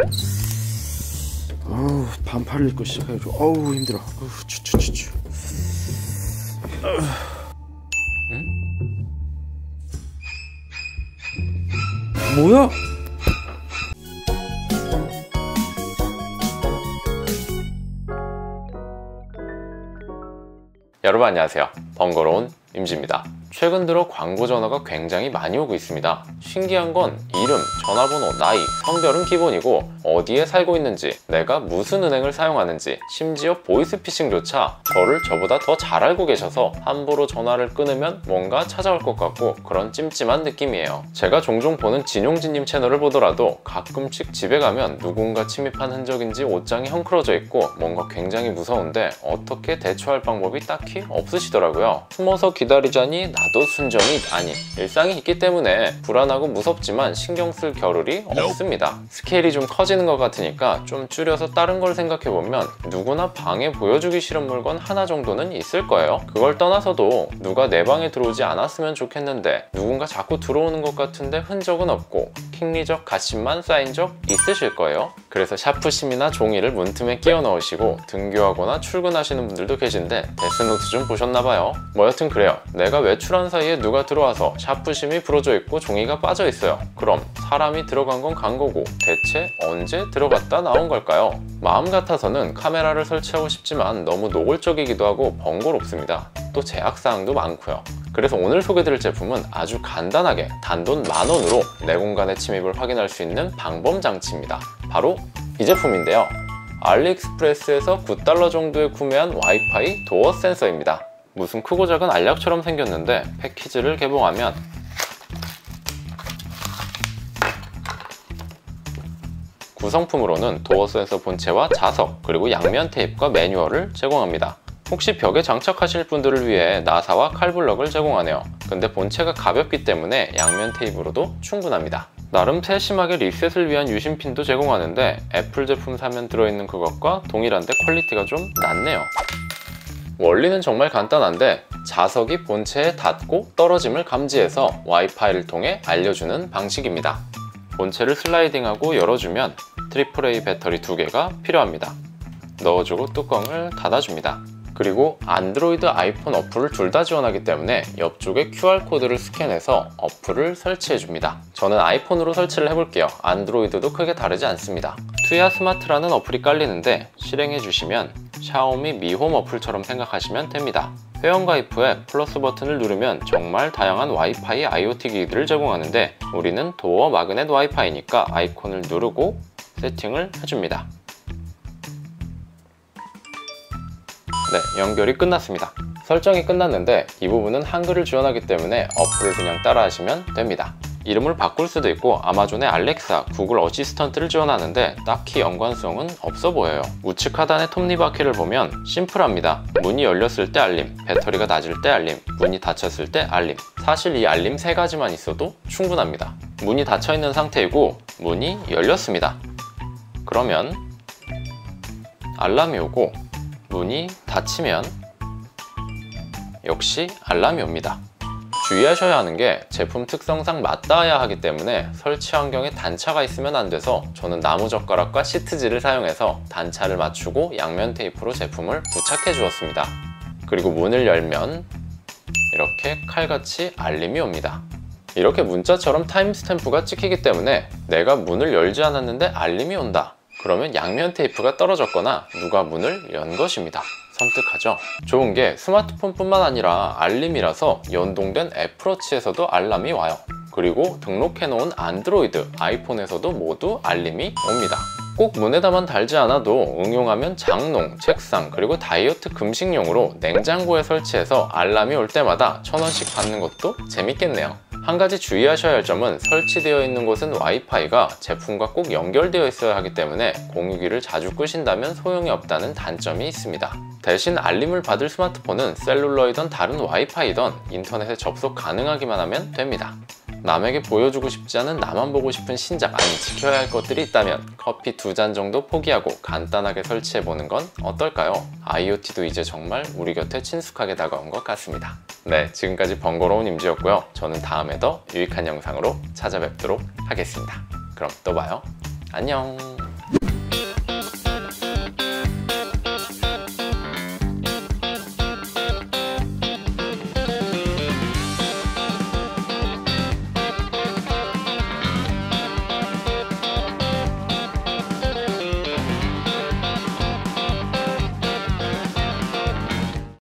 어우, 반팔을 입고 시작해가지고 어우 힘들어. 추추추추. 응? 뭐야? 여러분 안녕하세요. 번거로운 임지입니다. 최근 들어 광고 전화가 굉장히 많이 오고 있습니다. 신기한 건 이름, 전화번호, 나이, 성별은 기본이고 어디에 살고 있는지, 내가 무슨 은행을 사용하는지, 심지어 보이스피싱조차 저를 저보다 더 잘 알고 계셔서 함부로 전화를 끊으면 뭔가 찾아올 것 같고 그런 찜찜한 느낌이에요. 제가 종종 보는 진용진님 채널을 보더라도 가끔씩 집에 가면 누군가 침입한 흔적인지 옷장이 헝클어져 있고 뭔가 굉장히 무서운데 어떻게 대처할 방법이 딱히 없으시더라고요. 숨어서 기다리자니 나도 순정이 아닌 일상이 있기 때문에 불안하고 무섭지만 신경 쓸 겨를이 없습니다. 스케일이 좀 커지는 것 같으니까 좀 줄여서 다른 걸 생각해보면 누구나 방에 보여주기 싫은 물건 하나 정도는 있을 거예요. 그걸 떠나서도 누가 내 방에 들어오지 않았으면 좋겠는데 누군가 자꾸 들어오는 것 같은데 흔적은 없고 킹리적 가심만 쌓인 적 있으실 거예요. 그래서 샤프심이나 종이를 문틈에 끼워 넣으시고 등교하거나 출근하시는 분들도 계신데 데스노트 좀 보셨나봐요. 뭐 여튼 그래요. 내가 외출한 사이에 누가 들어와서 샤프심이 부러져 있고 종이가 빠져 있어요. 그럼 사람이 들어간 건 간 거고 대체 언제 들어갔다 나온 걸까요? 마음 같아서는 카메라를 설치하고 싶지만 너무 노골적이기도 하고 번거롭습니다. 또 제약사항도 많고요. 그래서 오늘 소개드릴 제품은 아주 간단하게 단돈 10,000원으로 내 공간의 침입을 확인할 수 있는 방범 장치입니다. 바로 이 제품인데요. 알리익스프레스에서 $9 정도에 구매한 와이파이 도어 센서입니다. 무슨 크고 작은 알약처럼 생겼는데 패키지를 개봉하면 구성품으로는 도어 센서 본체와 자석 그리고 양면 테이프와 매뉴얼을 제공합니다. 혹시 벽에 장착하실 분들을 위해 나사와 칼블럭을 제공하네요. 근데 본체가 가볍기 때문에 양면 테이프로도 충분합니다. 나름 세심하게 리셋을 위한 유심핀도 제공하는데 애플 제품 사면 들어있는 그것과 동일한데 퀄리티가 좀 낮네요. 원리는 정말 간단한데 자석이 본체에 닿고 떨어짐을 감지해서 와이파이를 통해 알려주는 방식입니다. 본체를 슬라이딩하고 열어주면 AAA 배터리 2개가 필요합니다. 넣어주고 뚜껑을 닫아줍니다. 그리고 안드로이드, 아이폰 어플을 둘 다 지원하기 때문에 옆쪽에 QR코드를 스캔해서 어플을 설치해줍니다. 저는 아이폰으로 설치를 해볼게요. 안드로이드도 크게 다르지 않습니다. 투야 스마트라는 어플이 깔리는데 실행해주시면 샤오미 미홈 어플처럼 생각하시면 됩니다. 회원가입 후에 플러스 버튼을 누르면 정말 다양한 와이파이 IoT 기기들을 제공하는데 우리는 도어 마그넷 와이파이니까 아이콘을 누르고 세팅을 해줍니다. 네, 연결이 끝났습니다. 설정이 끝났는데 이 부분은 한글을 지원하기 때문에 어플을 그냥 따라 하시면 됩니다. 이름을 바꿀 수도 있고 아마존의 알렉사, 구글 어시스턴트를 지원하는데 딱히 연관성은 없어 보여요. 우측 하단의 톱니바퀴를 보면 심플합니다. 문이 열렸을 때 알림, 배터리가 낮을 때 알림, 문이 닫혔을 때 알림. 사실 이 알림 3가지만 있어도 충분합니다. 문이 닫혀있는 상태이고 문이 열렸습니다. 그러면 알람이 오고 문이 닫히면 역시 알람이 옵니다. 주의하셔야 하는 게 제품 특성상 맞닿아야 하기 때문에 설치 환경에 단차가 있으면 안 돼서 저는 나무젓가락과 시트지를 사용해서 단차를 맞추고 양면 테이프로 제품을 부착해 주었습니다. 그리고 문을 열면 이렇게 칼같이 알림이 옵니다. 이렇게 문자처럼 타임스탬프가 찍히기 때문에 내가 문을 열지 않았는데 알림이 온다. 그러면 양면 테이프가 떨어졌거나 누가 문을 연 것입니다. 섬뜩하죠? 좋은 게 스마트폰뿐만 아니라 알림이라서 연동된 애플워치에서도 알람이 와요. 그리고 등록해 놓은 안드로이드, 아이폰에서도 모두 알림이 옵니다. 꼭 문에다만 달지 않아도 응용하면 장롱, 책상, 그리고 다이어트 금식용으로 냉장고에 설치해서 알람이 올 때마다 1,000원씩 받는 것도 재밌겠네요. 한 가지 주의하셔야 할 점은 설치되어 있는 곳은 와이파이가 제품과 꼭 연결되어 있어야 하기 때문에 공유기를 자주 끄신다면 소용이 없다는 단점이 있습니다. 대신 알림을 받을 스마트폰은 셀룰러이든 다른 와이파이든 인터넷에 접속 가능하기만 하면 됩니다. 남에게 보여주고 싶지 않은 나만 보고 싶은 신작, 아니 지켜야 할 것들이 있다면 커피 2잔 정도 포기하고 간단하게 설치해보는 건 어떨까요? IoT도 이제 정말 우리 곁에 친숙하게 다가온 것 같습니다. 네, 지금까지 번거로운 임지였고요. 저는 다음에 더 유익한 영상으로 찾아뵙도록 하겠습니다. 그럼 또 봐요. 안녕.